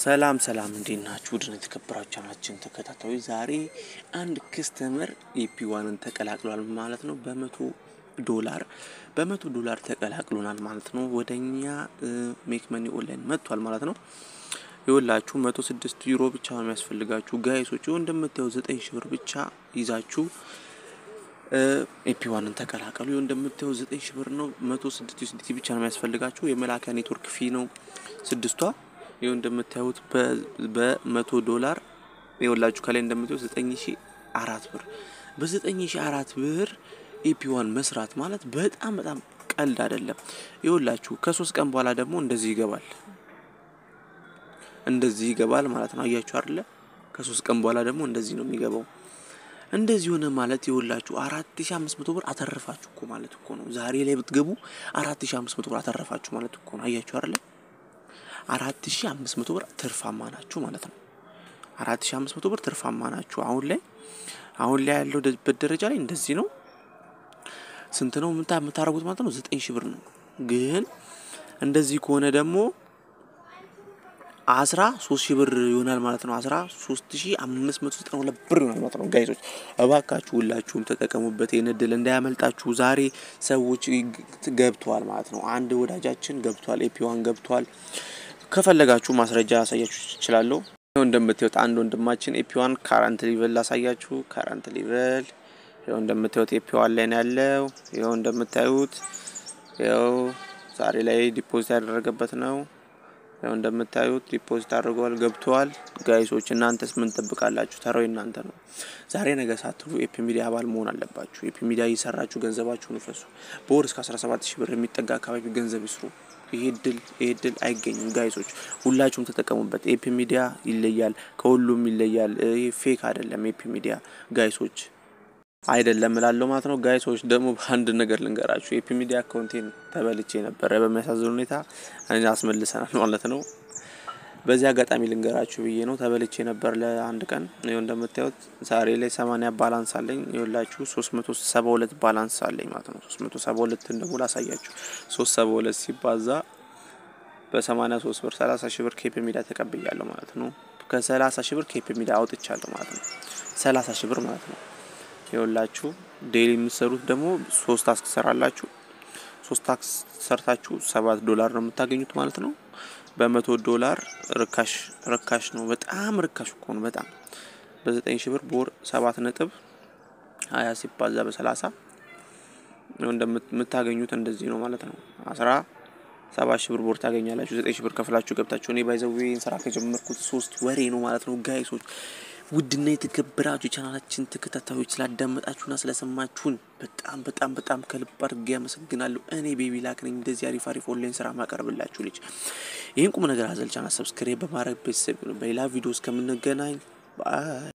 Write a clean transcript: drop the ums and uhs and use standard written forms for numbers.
ሰላም እንዴት ናችሁ? ድነ ተከብራችሁ ቻናላችን ተከታታዮች ዛሬ አንድ ከስተመር ኤፒ1ን ተቀላቅሏል ማለት ነው። በ$100 ተቀላቅሎናል ማለት ነው። ወደኛ ሜክ መኒ ኦንላይን መጥቷል ማለት ነው። ይወላችሁ 106 ዩሮ ብቻ ነው የሚያስፈልጋችሁ ጋይሶች። እንደምታዩት 9000 ብር ብቻ ይዛችሁ ኤፒ1ን ተቀላቀሉ። እንደምታዩት 9000 ብር ነው። 106 ዩኤስዲቲ ብቻ ነው የሚያስፈልጋችሁ። የመላኪያ ኔትወርክ ፊ ነው 6ቷ እንደምታዩት በ$100 ይወላችሁ ከላይ እንደምታዩት 9004 ብር በ9004 ብር ኤፒ1 መስራት ማለት በጣም ቀልድ አይደለም። ይወላችሁ ከ3 ቀን በኋላ ደግሞ እንደዚህ ይገባል ማለት ነው። አያችሁ አይደለ? ከ3 ቀን በኋላ ደግሞ እንደዚህ ነው የሚገባው። እንደዚህ ሆነ ማለት ይወላችሁ 4500 ብር አተረፋችሁ እኮ ማለት እኮ ነው። ዛሬ ላይ ብትገቡ 4500 ብር አተረፋችሁ ማለት እኮ ነው። አያችሁ አይደለ? 4500 ብር ትርፋማ ናችሁ ማለት ነው። 4500 ብር ትርፋማ ናችሁ። አሁን ላይ ያለው በደረጃ ላይ እንደዚህ ነው። ስንት ነው የምታረጉት ማለት ነው? 9000 ብር ነው። ግን እንደዚህ ከሆነ ደግሞ 13000 ብር ይሆናል ማለት ነው። 13592 ብር ይሆናል ማለት ነው። ጋይሶች እባካችሁ ሁላችሁም ተጠቀሙበት። የነደለ እንዳያመልጣችሁ። ዛሬ ሰዎች ገብቷል ማለት ነው። አንድ ወዳጃችን ገብቷል፣ ኤፒ1 ገብቷል። ከፈለጋችሁ ማስረጃ ያሳያችሁ ይችላል። እንደምታዩት አንድ ወንድማችን ኤፒ1 ካረንት ሌቨል ላሳያችሁ። ካረንት ሌቨል ይሄው እንደምታዩት ኤፒ1 ላይ ነው ያለው። ይሄው እንደምታዩት ይሄው ዛሬ ላይ ዲፖዚት ያደረገበት ነው። ይሄው እንደምታዩት ዲፖዚት አድርጓል፣ ገብቷል። ጋይሶች እናንተስ ምን ተጠብቃላችሁ? ተራው እናንተ ነው። ዛሬ ነገ ሳትሉ ኤፒ ሚዲያ አባል መሆን አለባችሁ። ኤፒ ሚዲያ እየሰራችሁ ገንዘባችሁን ፈሱ። በወር እስከ 17000 ብር የሚጠጋ አካባቢ ገንዘብ ይስሩ። ይሄ ድል አይገኝም ጋይሶች፣ ሁላችሁም ተጠቀሙበት። ኤፒ ሚዲያ ይለያል፣ ከሁሉም ይለያል። ይሄ ፌክ አይደለም። ኤፒ ሚዲያ ጋይሶች አይደለም እላለሁ ማለት ነው። ጋይሶች ደግሞ በአንድ ነገር ልንገራችሁ። ኤፒ ሚዲያ አካውንቴን ተበልቼ ነበር በሚያሳዝን ሁኔታ አስመልሰናል ማለት ነው። በዚህ አጋጣሚ ልንገራችሁ ብዬ ነው። ተበልቼ ነበር ለአንድ ቀን። ይሄው እንደምታዩት ዛሬ ላይ 80 ባላንስ አለኝ። ይኸውላችሁ 372 ባላንስ አለኝ ማለት ነው። 372 እንደው ላሳያችሁ። 372 ሲባዛ በ83 ብር 30000 ብር ከኤፒ ሚዲያ ተቀበያለሁ ማለት ነው። ከ30000 ብር ከኤፒ ሚዲያ አውጥቻለሁ ማለት ነው። 30000 ብር ማለት ነው። ይኸውላችሁ ዴሊ የምትሰሩት ደግሞ 3 ታስክ ሰራላችሁ። 3 ታስክ ሰርታችሁ $7 ነው የምታገኙት ማለት ነው። በ$100 ርካሽ ነው። በጣም ርካሽ እኮ ነው። በጣም በ9000 ብር በወር 7.20 ሲባዛ በ30 ነው እንደምታገኙት እንደዚህ ነው ማለት ነው። 17000 ብር በወር ታገኛላችሁ። 9000 ብር ከፍላችሁ ገብታችሁ። እኔ ባይዘዌን ስራ ከጀመርኩት 3 ወሬ ነው ማለት ነው። ጋይሶች ውድና የተከበራችሁ ቻናላችን ተከታታዮች ስላዳመጣችሁና ስለሰማችሁን በጣም ከልብ አድርጌ አመሰግናለሁ። እኔ ቤቢ ላክ ነኝ። እንደዚህ አሪፍ ኦንላይን ስራ ማቀርብላችሁ ልጅ። ይሄን ቁም ነገር አዘል ቻናል ሰብስክራይብ በማድረግ ቤተሰብ በሌላ ቪዲዮ እስከምንገናኝ ባይ